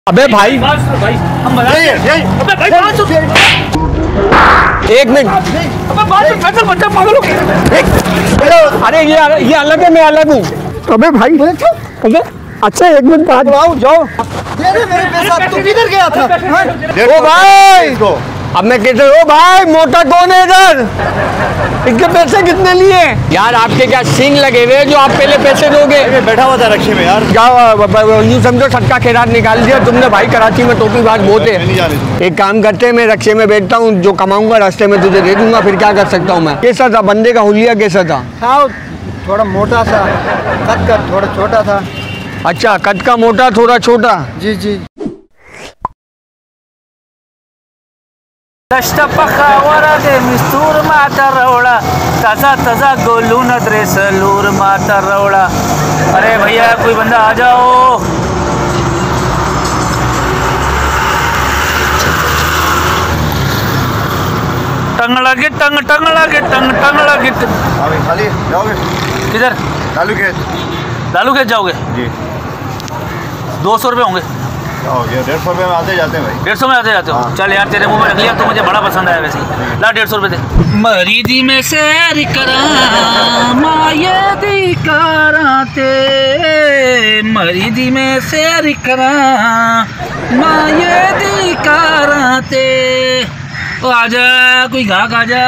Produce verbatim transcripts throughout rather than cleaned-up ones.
अबे भाई भाई हम बता अबे भाई एक मिनट। अबे बात में पैसा बच्चा पागल हो गया। अरे ये ये अलग है, मैं अलग हूँ। अबे भाई अबे अच्छा एक मिनट बाद आओ जाओ। दे दे मेरे पैसा। तू किधर गया था? ओ भाई अब मैं कैसे हो भाई, मोटा कौन है इधर? इनके पैसे कितने लिए? यार आपके क्या सींग लगे हुए जो आप पहले पैसे दोगे? बैठा हुआ था रक्शे में यार। क्या यूँ समझो छटका खैरात निकाल दिया तुमने भाई। कराची में टोपी बात बहुत है। एक काम करते हैं, मैं रक्शे में बैठता हूँ, जो कमाऊंगा रास्ते में तुझे दे दूंगा। फिर क्या कर सकता हूँ मैं? कैसा था बंदे का हुलिया, कैसा था? हाँ थोड़ा मोटा सा, कद का थोड़ा छोटा था। अच्छा कद का मोटा थोड़ा छोटा। जी जी। दष्ट पकावर दे मिस्तूर माता रवड़ा, ताजा ताजा गोलून ड्रेस लूर माता रवड़ा। अरे भैया कोई बंदा आ जाओ। टंग लगे टंग टंग लगे टंग टंग लगे। खाली जाओगे किधर? लालू खेत। लालू खेत जाओगे जी। दो सौ रुपये होंगे। डेढ़ सौ रुपये में आते जाते हैं भाई। डेढ़ सौ में आते जाते हो? हाँ। चल यार तेरे मुंह में रख लिया तो मुझे बड़ा पसंद आया वैसे ही। ला डेढ़ सौ रुपये दे। मरीदी में सैर करा माये दी कराते, मरीदी में सैर करा माये दी कराते। ओ आजा कोई गाहक आजा।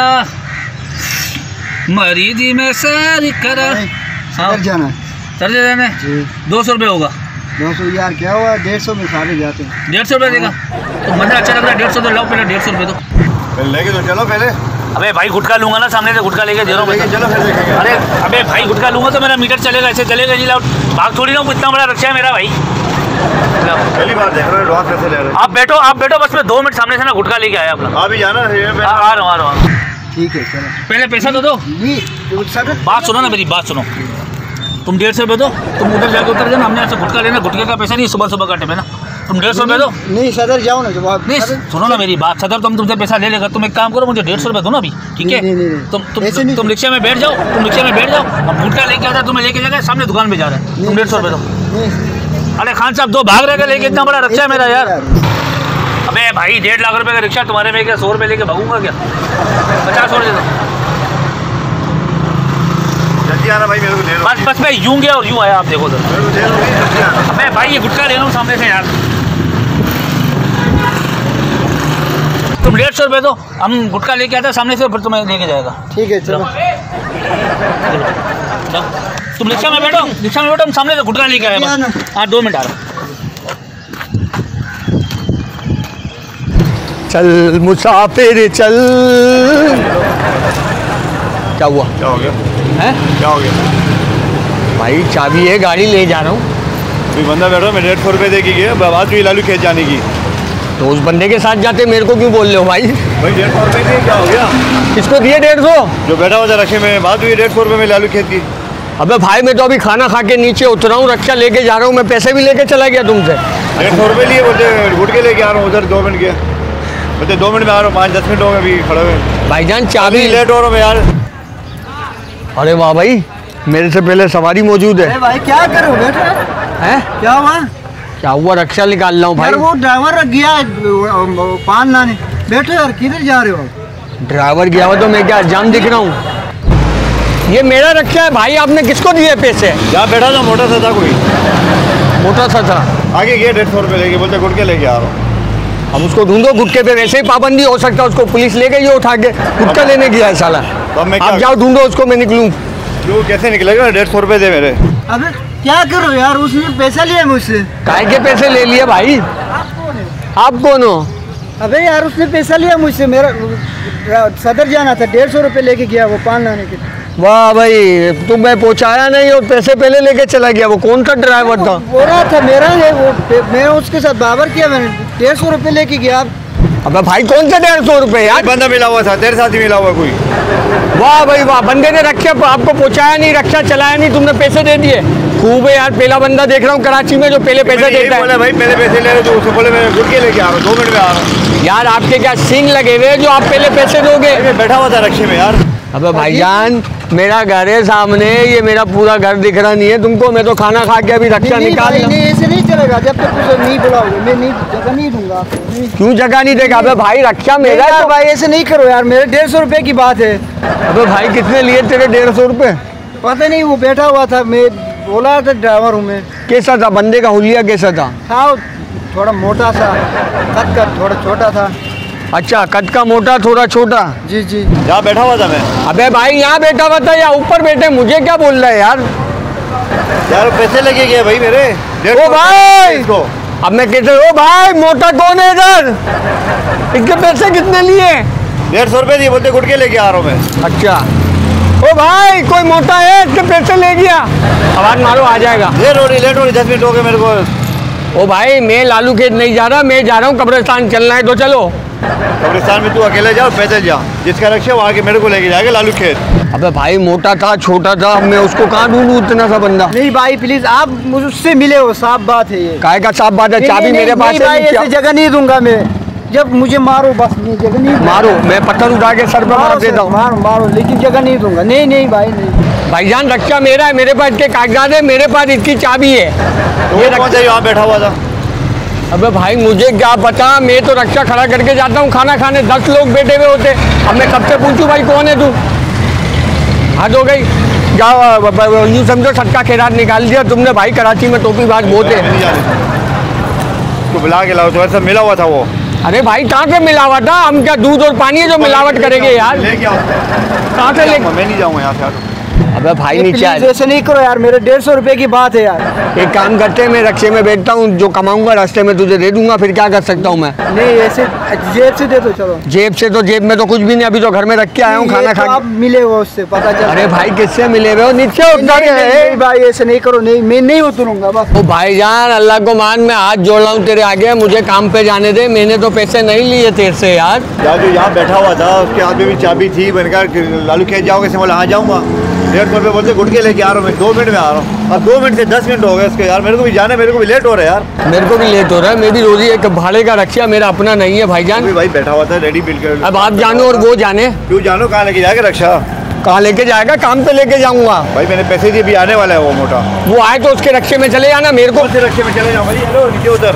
मरीदी में सैर करा। सदर जाना है। सर जाने दो सौ रुपये होगा। दो सौ यार क्या हुआ, डेढ़ सौ में सारे जाते हैं। डेढ़ सौ रुपये देगा तो मजा अच्छा लग रहा है। डेढ़ सौ तो लाओ पहले, डेढ़ सौ रुपये दो पहले लेके तो चलो पहले। अबे भाई गुटखा लूंगा ना, सामने से गुटखा लेके दे रहा हूँ। चलो फिर देखेंगे। अरे अबे भाई गुटखा लूंगा तो मेरा मीटर चलेगा, ऐसे चलेगा नहीं। लाओ भाग थोड़ी ना हूँ, इतना बड़ा रक्षा है मेरा भाई। पहली बार देख रहे हो एडवांस पैसे ले रहे हो। आप बैठो आप बैठो बस मैं दो मिनट सामने से ना गुटखा लेके आया अपना। अभी जाना है। आ आ रहा हूँ आ रहा हूँ। ठीक है चलो। पहले पैसा तो दो। जी सदर बात सुनो ना मेरी, बात सुनो। तुम डेढ़ सौ रुपये दो, तुम उधर जाके उतर जाना। हमने आपसे गुटखा लेना, गुटखे का पैसा नहीं, सुबह सुबह का टाइम है ना। तुम डेढ़ सौ रुपये दो। नहीं सदर जाओ ना जब आप। नहीं सुनो ना मेरी बात, सदर तुम तुमसे पैसा ले लेगा। तुम एक काम करो, मुझे डेढ़ सौ रुपये दो ना अभी, ठीक है? नहीं, नहीं, नहीं। तुम तुम ऐसे नहीं। तुम रिक्शा में बैठ जाओ, तुम रिक्शा में बैठ जाओ। अब गुटखा लेके आता तुम्हें लेके जाएगा, सामने दुकान पे जा रहा है। तुम डेढ़ सौ रुपये दो। अरे खान साहब दो, भाग रहेगा लेके, इतना बड़ा रिक्शा है मेरा यार। अबे भाई डेढ़ लाख रुपए का रिक्शा तुम्हारे में क्या सौ रुपये लेके भागूंगा क्या? पचास और दे दो। जल्दी आना भाई, मेरे को दे दो। बस बस मैं यूं गया और यूं आया, आप देखो तो। अबे भाई ये गुटखा ले लो सामने से यार। तुम डेढ़ सौ रुपये दो, हम गुटखा लेके आते सामने से, फिर तुम्हें लेके जाएगा। ठीक है चलो। चलो तुम रिक्शा में बैठो, रिक्शा में बैठो, हम सामने से गुटखा लेके आए। हाँ दो मिनट आ रहा। चल मुसाफिर चल। क्या हुआ? क्या हो गया? हैं? क्या हो गया? भाई चाबी है, गाड़ी ले जा रहा हूँ। कोई बंदा बैठा, मैं डेढ़ सौ रुपये दे की गया, बात हुई लालू खेत जाने की। तो उस बंदे के साथ जाते, मेरे को क्यों बोल रहे हो भाई? भाई डेढ़ सौ रुपये दिए, क्या हो गया? किसको दिए डेढ़ सौ? जो बैठा हुआ था रखे में, बात हुई डेढ़ सौ रुपये में लालू खेत की। अबे भाई मैं तो अभी खाना खा के नीचे उतरा हूँ, रक्षा लेके जा रहा हूँ, मैं पैसे भी लेके चला गया तुमसे। डेढ़ सौ रुपये लिए, बोलते गुटके लेके आ रहा हूँ उधर, दो मिनट के बोलते दो मिनट में आ रहा हूँ, पाँच दस मिनट हो गए अभी खड़े हुए। भाईजान चाबी लेट हो रहा हूँ यार। अरे वाह भाई, मेरे से पहले सवारी मौजूद है। अरे भाई क्या करो बैठो। हैं? क्या हुआ? क्या हुआ? रक्षा निकाल रहा हूँ भाई। यार वो ड्राइवर रख गया पान लाने। बैठो यार, किधर जा रहे हो? ड्राइवर गया हुआ तो मैं क्या जाम दिख रहा हूँ? ये मेरा रक्षा है भाई, आपने किसको दिए पैसे? जहाँ बैठा था मोटा सा था कोई, मोटा सा था, आगे गया डेढ़ सौ रुपये लेके, बोलते गुटके लेके आ रहा हूँ। हम उसको ढूंढो, गुटके पे वैसे ही पाबंदी हो सकता है, उसको पुलिस ले गई उठा के, गुटका लेने गया है साला। अब मैं आप जाओ ढूंढो उसको, मैं निकलूँ। क्यों कैसे निकलेगा? डेढ़ सौ रुपये दे मेरे। अबे क्या करो यार, उसने पैसा लिया मुझसे। काय के पैसे ले लिए भाई? आप कौन हो? अबे यार उसने पैसा लिया मुझसे, मेरा सदर जाना था, डेढ़ सौ रुपये लेके गया वो पान लाने के। वाह भाई, तुम मैं पहुंचाया नहीं और पैसे पहले लेके चला गया। वो कौन सा ड्राइवर था? बोल रहा था मेरा है वो, मैं उसके साथ बाबर किया, मैंने डेढ़ सौ रुपये लेके गया। अबे भाई कौन सा डेढ़ सौ रुपये यार? बंदा मिला हुआ था, तेरे साथ ही मिला हुआ कोई। वाह भाई वाह, बंदे ने रक्षा आपको पहुंचाया नहीं, रक्षा चलाया नहीं, तुमने पैसे दे दिए। खूब है यार, पहला बंदा देख रहा हूँ कराची में जो पहले पैसे देता है। भाई पहले पैसे ले रहे तो उससे बोले मैं गुटके लेके आ रहा हूँ, दो मिनट में आ रहा हूँ। यार आपके क्या सींग लगे हुए जो आप पहले पैसे दोगे? बैठा हुआ था रक्षे में यार। अबे भाईजान मेरा घर है सामने, ये मेरा पूरा घर दिख रहा नहीं है तुमको? मैं तो खाना खा के अभी रक्षा निकाल नहीं, नहीं ऐसे नहीं चलेगा, जब तक तुझे नहीं बुलाओगे मैं नहीं जगह नहीं दूंगा आपको। क्यों जगह नहीं देगा? अबे भाई रक्षा मेरा है तो। भाई ऐसे नहीं करो यार, मेरे डेढ़ सौ रुपए की बात है। अबे भाई कितने लिए तेरे डेढ़ सौ रुपये? पता नहीं, वो बैठा हुआ था, मैं बोला था ड्राइवर हूँ मैं। कैसा था बंदे का हुलिया, कैसा था? था थोड़ा मोटा सा, कद का थोड़ा छोटा था। अच्छा, कद का मोटा थोड़ा छोटा। जी जी। यहाँ बैठा हुआ था मैं। अबे भाई यहाँ बैठा हुआ था या ऊपर बैठे? मुझे क्या बोल रहा है यार? यार पैसे लगे गए भाई मेरे। ओ भाई इसको अब मैं कहते ओ भाई मोटा कौन है इधर? इसके पैसे कितने लिए? डेढ़ सौ रुपये दिए, बोलते गुटके लेके आ रहा हूँ मैं। अच्छा ओ भाई कोई मोटा है, इसके पैसे ले गया। आवाज मारो आ जाएगा। लेट हो रही लेट हो रही दस मिनट हो गए मेरे को। ओ भाई मैं लालू खेत नहीं जा रहा, मैं जा रहा हूँ कब्रिस्तान, चलना है तो चलो। कब्रिस्तान में तू अकेले जा, पैदल जा, जिसका रक्षा वहाँ के मेरे को लेके जाएगा लालू खेत। अबे भाई मोटा था छोटा था, मैं उसको कहाँ ढूंढूं इतना सा बंदा? नहीं भाई प्लीज, आप मुझसे मिले हो, साफ बात है ये। काहे का साफ बात है? चाबी मेरे पास है। ऐसे जगह नहीं दूंगा मैं, जब मुझे मारो बस, मैं जगह नहीं मारो, मैं पत्थर उठा के सर पे मार देता हूँ। मारो मारो, लेकिन जगह नहीं दूंगा। नहीं नहीं भाई नहीं। भाईजान रक्षा मेरा है, मेरे पास इसके कागजात है, मेरे पास इसकी चाबी है। ये कौन सा यहाँ बैठा हुआ था? अबे भाई मुझे क्या पता, मैं तो रक्षा खड़ा करके जाता हूँ खाना खाने, दस लोग बैठे हुए होते। अब मैं कब से पूछूं भाई कौन है तू? हद हो गई, जाओ यूँ समझो सबका खैरात निकाल दिया तुमने भाई। कराची में टोपी बाज बहुत है। तो बुला के लाओ, तो ऐसा मिला हुआ था वो। अरे भाई कहाँ से मिलावट था? हम क्या दूध और पानी है जो मिलावट करेंगे यार? लेके आओ। कहाँ से ले? मैं नहीं जाऊँगा यहाँ से। अबे भाई नीचे आ। ऐसे नहीं करो यार, मेरे डेढ़ सौ रुपए की बात है यार। एक काम करते हैं, मैं रक्षे में बैठता हूँ, जो कमाऊंगा रास्ते में तुझे दे दूंगा, फिर क्या कर सकता हूँ मैं? नहीं ऐसे जेब से दे दो चलो। जेब से तो जेब में तो कुछ भी नहीं, अभी तो घर में रख के आया हूँ खाना खा। आप मिले हो उससे पता चला। अरे भाई किससे मिले हुए हो? नीचे उतर नहीं भाई ऐसे नहीं करो, नहीं मैं नहीं उतरूंगा बस। ओ भाईजान अल्लाह को मान, मैं हाथ जोड़ रहा हूँ तेरे आगे, मुझे काम पे जाने दे। मैंने तो पैसे नहीं लिए तेरे से यार। यार जो यहाँ बैठा हुआ था उसके हाथ में भी चाबी थी, मैंने कहा लालू खेत जाओगे? से बोला हाँ जाऊँगा। डेढ़ सौ रुपये बोलते गुटके लेके आ रहा हूँ मैं, दो मिनट में आ रहा हूँ। अब दो मिनट से दस मिनट हो गए उसके यार, मेरे को भी जाना है, मेरे को भी लेट हो रहा है यार। मेरे को भी लेट हो रहा है, मेरी रोजी एक भाड़े का रक्षा, मेरा अपना नहीं है भाईजान। भाई बैठा हुआ था रेडी बिल कर। अब आप जानो और वो जाने। क्यों जानो? कहाँ लेके जाएगा रक्षा? कहाँ लेके जाएगा? काम पे लेके जाऊंगा भाई, मैंने पैसे दिए, भी आने वाला है वो मोटा। वो आए तो उसके रक्षे में चले जाना, मेरे को से रक्षे में चले जाओ भाई। हेलो नीचे उतर।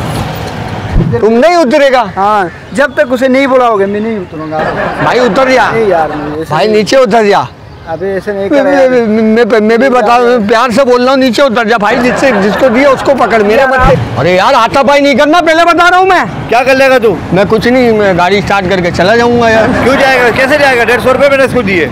तुम नहीं उतरेगा? हाँ जब तक उसे नहीं बुलाओगे मैं नहीं उतरूंगा भाई उतर जा। नहीं यार नहीं, भाई नीचे उतर जा। अबे ऐसे नहीं मैं, कर यार। मैं, मैं, मैं भी बता प्यार से बोल रहा हूँ, नीचे उतर जा भाई। जिससे जिसको दिया उसको पकड़, मेरे बच्चे। अरे यार हाथापाई नहीं करना, पहले बता रहा हूँ मैं। क्या कर लेगा तू? मैं कुछ नहीं, मैं गाड़ी स्टार्ट करके चला जाऊंगा यार। क्यों जाएगा? कैसे जाएगा? डेढ़ सौ रुपये मैंने इसको दिए।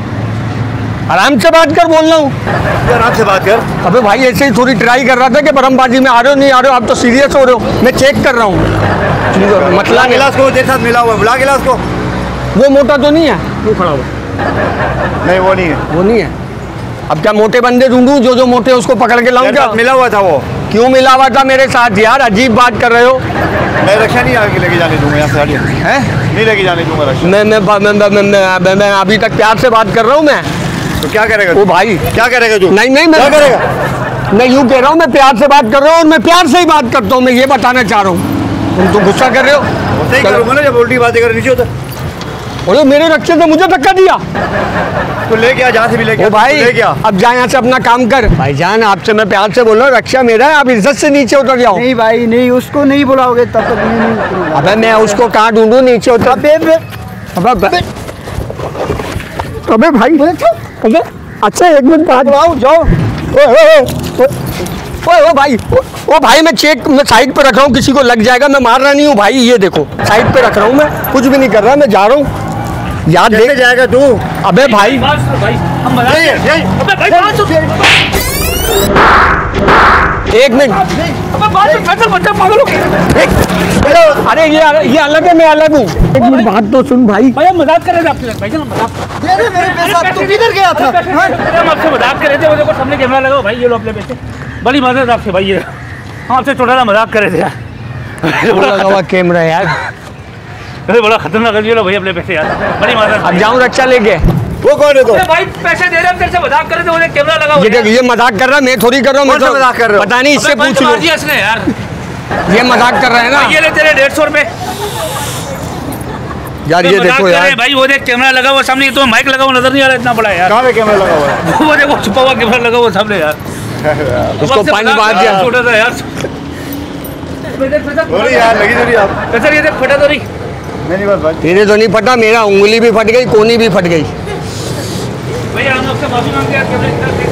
आराम से बात कर, बोल रहा हूँ। आराम से बात कर। अबे भाई ऐसे ही थोड़ी ट्राई कर रहा था कि बरमबाजी में आ रहे हो नहीं आ रहे हो, आप तो सीरियस हो रहे हो। मैं चेक कर रहा हूँ। मतलब गिलास को तेरे साथ मिला हुआ है, बुला गिलास को। वो मोटा तो नहीं है? वो खड़ा हुआ नहीं वो नहीं है। वो नहीं है। अब क्या मोटे बंदे ढूंढूं? जो जो मोटे उसको पकड़ के लाऊं क्या? मिला हुआ था वो। क्यों मिला हुआ था मेरे साथ यार? अजीब बात कर रहे हो। मैं रक्षा नहीं आगे लेके जाने दूंगा यहाँ से। हटिए। हैं? नहीं लेके जाने दूंगा रक्षा। मैं मैं मैं मैं मैं- मैं- मैं अभी तक प्यार से बात कर रहा हूँ मैं। तो क्या करेगा ओ तू? भाई क्या करेगा तू? नहीं नहीं मैं क्या करेगा? मैं यूँ कह रहा हूँ, मैं प्यार से बात कर रहा हूँ और मैं प्यार से ही बात करता हूँ, मैं ये बताना चाह रहा हूँ। तुम तो गुस्सा कर रहे हो। सही करूंगा ना जब उल्टी बातें कर। नीचे उतर। अरे मेरे रक्षे से मुझे धक्का दिया। तो ले गया जहाँ से भी ले गया। ओ भाई ले गया। अब जा यहाँ से अपना काम कर। भाईजान आपसे मैं प्यार से बोल रहा हूँ, रक्षा मेरा है, आप इज्जत से नीचे उतर जाओ। नहीं भाई नहीं, उसको नहीं बुलाओगे तब तक मैं नहीं उतरूंगा। अबे मैं उसको कहाँ ढूंढूं? नीचे उतर। अबे अबे अबे अबे भाई अबे अच्छा एक मिनट बाद आओ जाओ। ओए ओए ओए ओ भाई ओ, ओ भाई मैं चेक मैं साइड पे रख रहा हूँ, किसी को लग जाएगा। मैं मार रहा नहीं हूँ भाई, ये देखो साइड पे रख रहा हूँ, मैं कुछ भी नहीं कर रहा, मैं जा रहा हूँ। याद देख जाएगा तू। अबे भाई भाई हम मजाक यही है, यही। अबे भाई बात सुन। एक मिनट। अबे बात सुन, कैसे बच्चा पागल हो गया? एक- अरे ये ये अलग है, मैं अलग हूँ। एक मिनट बात तो सुन भाई। भाई हम मजाक कर रहे थे आपसे। भाई जान मजाक। दे दे मेरे पैसा। तू किधर गया था? हाँ? हम आपसे मजाक कर रहे थे, वो देखो सामने कैमरा लगा। भाई ये लो अपने पैसे। बड़ी मदद आपसे भाई, ये हम आपसे छोटा सा मजाक कर रहे थे यार। लगा हुआ कैमरा यार। अरे बड़ा खतरनाक है। ये लो भाई अपने पैसे यार, बड़ी मदद। अब जाऊँ रक्षा लेके? वो कौन है तो? अरे भाई पैसे दे रहे हैं, तेरे से मजाक कर रहे थे, वो कैमरा लगा हुआ ये है। देख, ये मजाक कर रहा है, मैं थोड़ी कर रहा हूँ। मैं कौन सा तो मजाक कर रहे हो? पता नहीं, इससे अबे भाई पूछ तो मार लो। दिया इसने यार। ये मजाक कर रहे हैं ना। ये ले तेरे डेढ़ सौ रुपए। यार ये देखो यार भाई, वो देख कैमरा लगा हुआ सामने, तो माइक लगा हुआ नजर नहीं आ रहा, इतना बड़ा यार। कहाँ पे कैमरा लगा हुआ है? वो देखो छुपा हुआ कैमरा लगा हुआ सामने यार। उसको पानी मार दिया छोटा सा यार। थोड़ी यार लगी थोड़ी आप। सर ये देख फटा तो नहीं। नहीं बात बात तेरे तो नहीं फटा, मेरा उंगली भी फट गई, कोनी भी फट गई। भैया हम आपसे माफी मांगते हैं, कैमरे